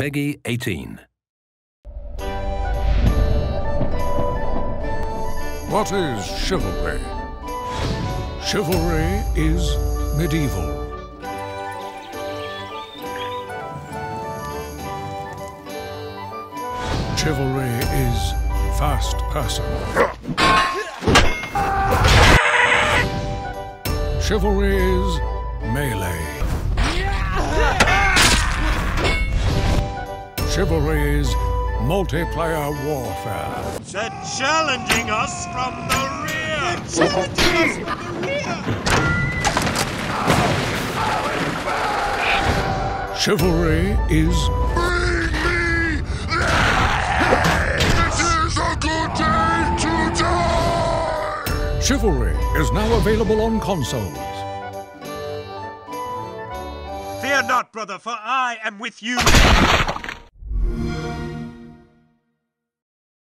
Peggy 18. What is chivalry? Chivalry is medieval. Chivalry is fast person. Chivalry is melee. Chivalry is multiplayer warfare. They're challenging us from the rear! Challenging us from the rear! Chivalry is... Bring me there! This is a good day to die! Chivalry is now available on consoles. Fear not, brother, for I am with you!